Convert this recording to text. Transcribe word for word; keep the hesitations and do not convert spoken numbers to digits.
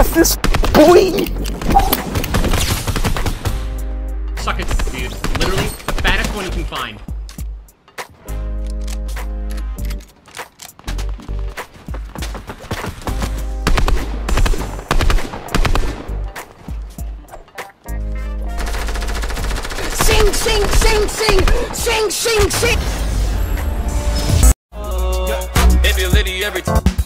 fastest, boy! Suck it, dude. Literally, the fattest one you can find. Sing, sing, sing, sing, sing, sing, sing. If you're litty every time.